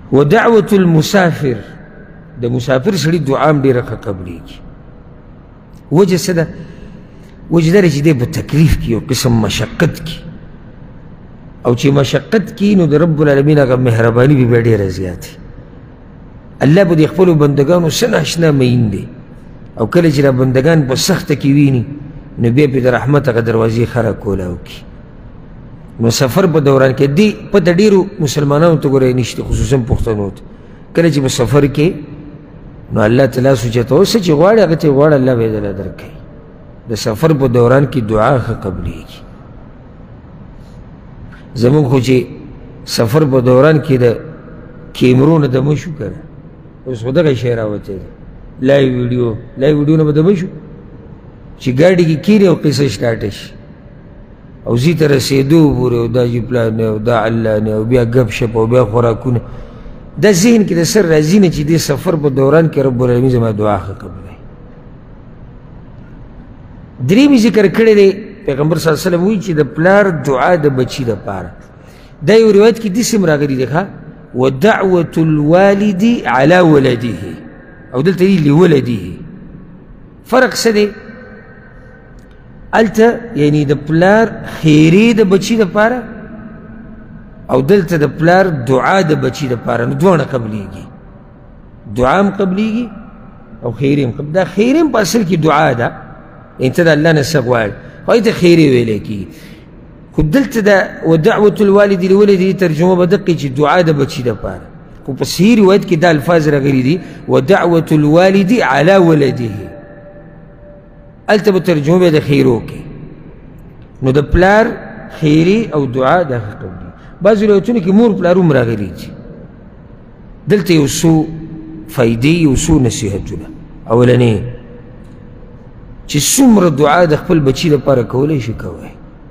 ودعوة المسافر د مسافر سړي دعا هم ډېره ښه قبلېږي. وجه څه ده؟ وجه دا دی چې دی په تکلیف کې یو قسم مشقت کې، او چې مشقت کې نو د رب العالمین هغه مهرباني به بیا ډېره زیاتې. الله به د خپلو بندګانو څه ناشنا مین دی، او کله چې دا بندګان په سخته کې ویني نو بیا پې د رحمت هغه دروازې خره کولاو کړي. نو سفر په دوران کې دې پته ډېرو مسلمانانو ته ګورئ نشته، خصوصا پښتنو ته. کله چې په سفر کې نو الله ته لاس اوچتوه، څه چې غواړې هغه ته یې غواړه، الله به یې درله درکوي. د سفر په دوران کې دعا ښه قبلېږي. زمونږ خو چې سفر په دوران کې د کیمرو نه دمه شو که نه، اوس خو دغه شی راوتی دی لایو ویډیو نه به دمه شو چې ګاډي کې کېنې او قصه سټارټه شي او ځي ته رسېدو پورې او دا جیپلان او دا علانې او بیا ګپ شپ او بیا خوراکونه، دا ذهن کې د سر راځي نه چې دې سفر په دوران کې رب العالمین زما دعا ښه قبلوي. درېمې ذکر کړی دی پیغمبر صلی الله علیه وسلم وایي چې د پلار دعا د بچي دپاره. دا یو روایت کې داسې هم راغلي دی ښه ودعوة الوالد على ولده، او دلته دی لولده. فرق څه دی؟ هلته یعنی د پلار خیرې د بچي دپاره، او دلته د پلار دعا د بچي دپاره، نو دواړه قبلېږي. دعا هم قبلېږي او خیرې هم قبلېږي. دا خیرې هم په اصل کې دعا ده، یعنې ته د الله نه څه غواړې، خو هغې ته خیرې ویلی کېږي. خو دلته د ودعوة الوالد لولده ترجمه به دقې چې دعا د بچي دپاره، خو په صحیح روایت کې دا الفاظ راغلي دي ودعوة الوالد على ولده. هلته به ترجمه به د خیرو کې، نو د پلار خیرې او دعا دا ښه قبلېږي. بعضې روایتونو کې مور پلار هم راغلي دي. دلته یو څو فایدې، یو څو نصیحتونه. اولنې چې څومره دعا د خپل بچي لپاره کولی شي کوئ،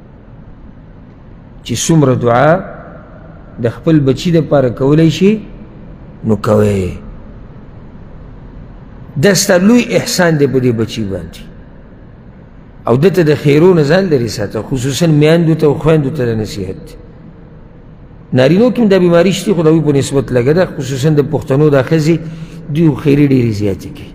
چې څومره دعا د خپل بچي لپاره کولی شي نو کوئ. دا ستا لوی احسان دی په دې بچي باندې، او دته د خیرو نه ځان لرې ساته، خصوصا میندو ته او خویندو ته د نصیحت دی. نارینو کې هم دا بیماري شته، خو د هغوی په نسبت لږه ده، خصوصا د پښتنو دا ښځې دوی خیرې ډېرې زیاتې کوي،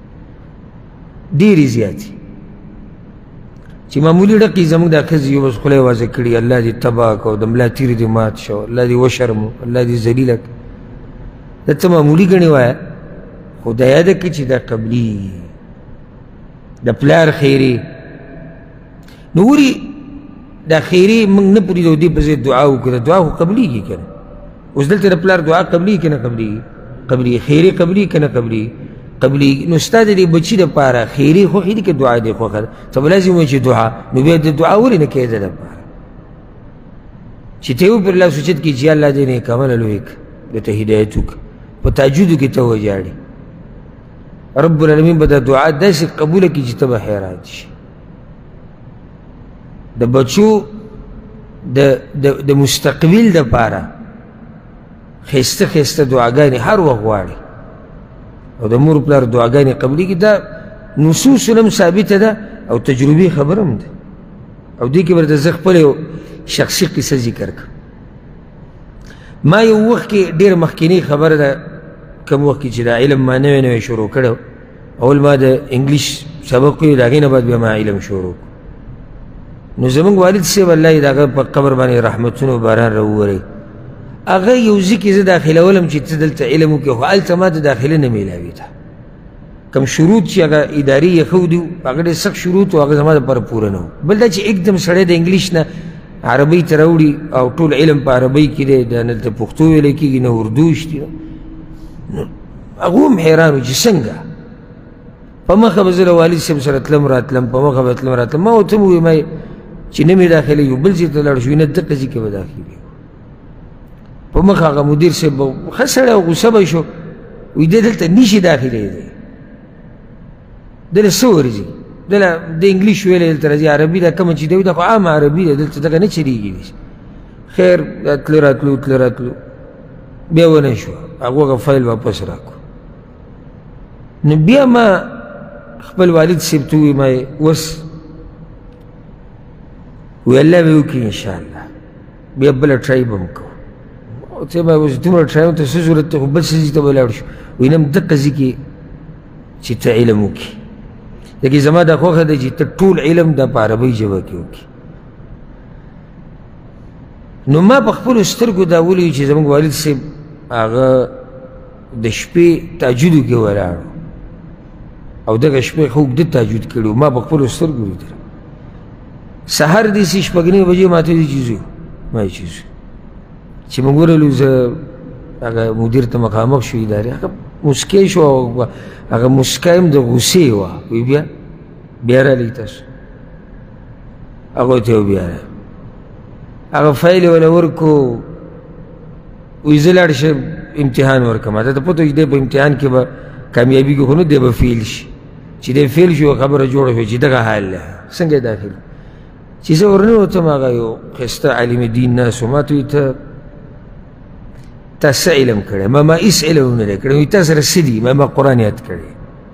ډېرې زیاتې چې معمولي ډکې زموږ دا ښځې یو بس خوله یې وازه کړي، الله دې تباه کړه، د ملا تیر دې مات شو، الله دې وشرمو، الله دې ذلیله کړه. دا ته معمولي ګڼې وایه، خو دا یاده کړه چې دا قبلېږي. د پلار خیرې نو ولې دا خیرې موږ نه پوهېږو دې په ځای دعا وکړه، دعا خو قبلېږي که نه؟ اوس دلته د پلار دعا قبلېږي که نه قبلېږي؟ قبلېږي. خیرې قبلېږي که نه قبلېږي؟ قبلېږي. نو ستا د دې بچي دپاره خیرې خوښې دي که دعا دې خوښه ده؟ ته به لازم وایي چې دعا، نو بیا د دعا ولې نه کوې د دپاره چې ته یې وپرې الله سوچت کړي چې یا الله دې نیک عمله لوی کړه، درته هدایت وکړه، په تهجدو کې ته وژاړې، رب العالمین به دا دعا داسې قبوله کړي چې ته به حیران شي. د بچو د مستقبل دپاره ښایسته ښایسته دعاګانې هر وخت غواړي، او د مور پلار دعاګانې قبلېږي. دا نصوص هم ثابته ده او تجربې خبره هم ده. او دې کې به درته زه خپله یو شخصي قصه ذکر کړم. ما یو وخت کې ډېر مخکینۍ خبره ده، کوم وخت کې چې دا علم ما نوی نوی شروع کړی، اول ما د انګلیش سبق ویو، د هغې نه بعد بیا ما علم شروع کړو. نو زمونږ والد صاحب الله یې د هغه په قبر باندې رحمتونه و باران راووری، هغه یو ځای کې زه داخلولم چې ته دلته علم وکړې، خو هلته ما ته داخله نه میلاوېده. کوم شروط چې هغه ادارې یې ښودي هغه ډېر سخت شروط و، هغه زما دپاره پوره نه و. بل دا چې एकदम سړی د انګلیش نه عربۍ ته راوړي او ټول علم په عربۍ کې دی، د دلته پښتو ویلی کېږي نه اردو شته، نو هغه هم حیران و چې څنګه. په مخه به زه له والد صاحب سره تلم راتلم، په مخه به تلم راتلم. ما ورته وویل ما چې نه مې داخله یو بل ځای ته لاړ شو، نه دقه ځای کې به داخلېږو. په مخه هغه مدیر صاحب به ښه سړی او غوسه به شو، وایي دی دلته نشي داخلېدی، دله څه ورځي، دله د انګلیش ویلی دلته راځي، عربي ده کومه چې دی دا خو عامه عربي ده، دلته دغه نه چلېږي. خیر تله راتلو بیا ونه شوه، هغو هغه فایل واپس راکړو. نو بیا ما خپل والد صاحب ته ووایي ما اوس وی الله به وکړي انشاءالله، بیا بله ټرای به م کوو. ته ما اوس دومره ټرایم ته څه ضرورت دی خو بل څه ځای ته به ولاړ شو وایي نه دقه ځای کې چې ته علم وکړي لکه زما دا خوښه ده چې ته ټول علم دا په عربۍ ژبه کې وکړي نو ما په خپلو سترګو دا ولیدو چې زموږ والد صاحب هغه د شپې تهجدو کې ولاړ او دغه شپې ښه اوږده تهجد کړي ما په خپلو سترګو لیدل سهار داسې شپږ نیم بجې ما ته ویلي چې ځو ما یې چې ځو چې موږ ورغلو زه هغه مدیر ته مخامخ شو ادارې هغه مسکی شو هغه مسکا هم د غوسې وه وایي بیا راغلئ تاسو هغو ته بیا هغه فایل یې وله ورکړو وایي زه لاړ شم امتحان ورکړم تا ته پته وي چې دی په امتحان کې به کامیابېږي خو نه دی به فیل شي چې دی فیل شي خبره جوړه شوه چې دغه حال دی څنګه یې داخل چې زه ورننوتم هغه یو ښایسته عالم دین ناست و ما ته وایي تا څه علم کړی ما هېڅ علم نه دی کړی وایي تا سره څه دي ما قرآن یاد کړی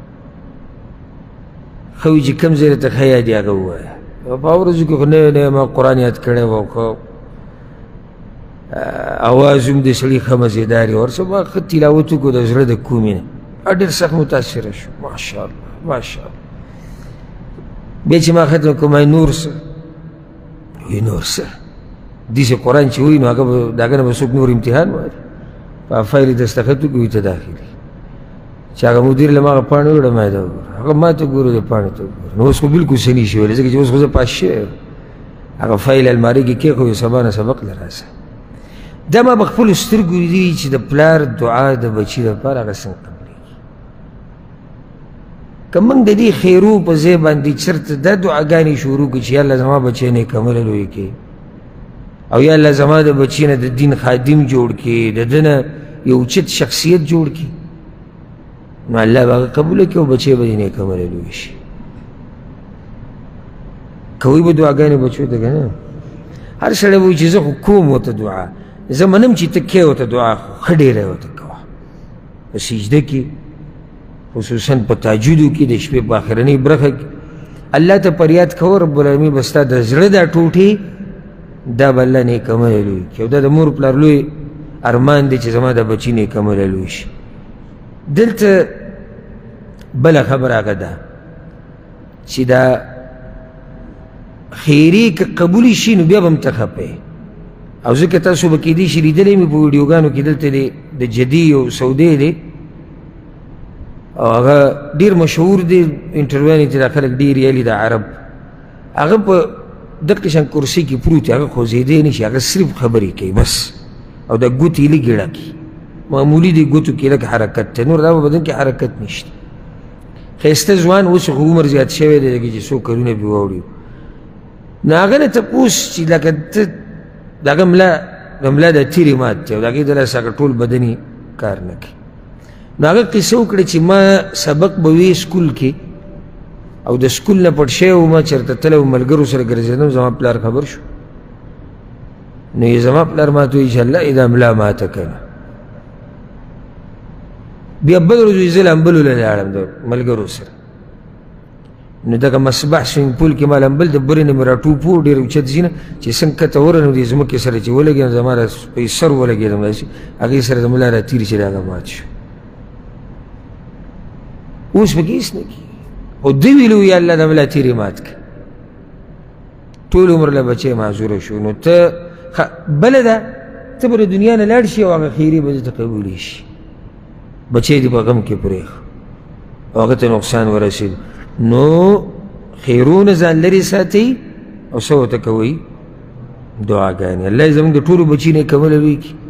ښه وایي چې کوم ځای راته ښه یاد یې هغه ووایه په هغو ورځو کې خو نه ما قرآن یاد کړی و خو اواز هم د سړي ښه مزېدار یې ورسه ما ښه تلاوت وکړو د زړه د کومې نه ډېر سخت متاثره شو ماشاءالله ماشاءالله بیا چې ما ختم کړم وایي نور څه وایي نور څه داسې قرآن چې وایي نو د هغه نه به څوک نور امتحان وایي په فایل یې دستخط وکړو وایي ته داخلي چې هغه مدیر له ما هغه پاڼې وړه ما یې ته وګوره هغه ما ته ګورو د پاڼې ته وګوره نو اوس خو بلکل څه نه شي ویلی ځکه چې اوس خو زه پاس شوی یم هغه فایل المارۍ کې کېښود سبا نه سبق له راسه دا ما په خپلو سترګو لیدلي چې د پلار دعا د بچي لپاره هغه څنګه قبلېږي که موږ د دې خیرو په ځای باندې چېرته دا دعاګانې شروع کړو چې یا الله زما بچی نیک عمله لوی کړي او یا الله زما د بچي نه د دین خادم جوړ کړي د ده نه یو اوچت شخصیت جوړ کړي نو الله به هغه قبوله کړي او بچی به د نیک عمله لوی شي کوئ به دعاګانې بچو ته که نه هر سړی به وایي چې زه خو کوم ورته دعا زه منم چې ته کې ورته دعا خو ښه ډېره یې ورته کوه په سجده کې خصوصا په تهجدو کې د شپې په آخرنۍ برخه کې الله ته فریاد کوه رب العالمین به ستا د زړه دا ټوټې دا به الله نیک عمله لوی کړي او دا د مور پلار لوی ارمان دی چې زما د بچي نیک عمله لوی شي دلته بله خبره هغه ده چې دا خیري که قبولی شي نو بیا به هم ته خفه او ځکه تاسو به کیدای شي لیدلی مې په ویډیوګانو کې دلته د جدي او سعودی دی او هغه ډېر مشهور دی انټرویو چې دا خلک ډېر یالي د عرب هغه په دغه قسم کرسۍ کې پروت هغه خوځېدی نه شي هغه صرف خبرې کوي بس او دا ګوتې یې لږې ډکي معمولي دی ګوتو کې لږ حرکت دی نور دا په بدن کې حرکت نشته ښایسته ځوان اوس خو عمر زیات شوی دی لکه چې څو کلونه پرې واوړي نو هغه نه تپوس چې لکه ته د هغه د ملا د تیرې مات دی او د هغې د لاسه هغه ټول بدن یې کار نه کوي نو هغه قصه وکړه چې ما سبق به وی سکول کې او د سکول نه پټ شوی وم چېرته تللی وم ملګرو سره ګرځېدم زما پلار خبر شو نو یې زما پلار ما ته وایي چې الله دا ملا ماته که نه بیا بل ورځ وایي زه لامبلو له لاړم د ملګرو سره نو دغه مصباح سوینګ پول کې ما لامبل د برې نه مې راټوپ و ډېر اوچت ځي نه چې څنګه کته ورنو دې ځمکې سره چې ولګېدم زما په سر ولګېدم داسې هغې سره د ملا راتېرې چې د هغه مات شو اوس پکې هېڅ نه کېږي او ده ویلي وي الله د ملا تیرې مات کړه ټول عمر له بچی معذوره شو نو ته بله ده ته به د دنیا نه لاړ شي او هغه خیري به درته قبولی شي بچی دې په غم کې پرېښه او هغه ته نقصان ورسېد نو خیرونه ځان لرې ساتئ او څه ورته کوئ دعاګانې الله یې زموږ د ټولو بچي نیک عمله لوی کړي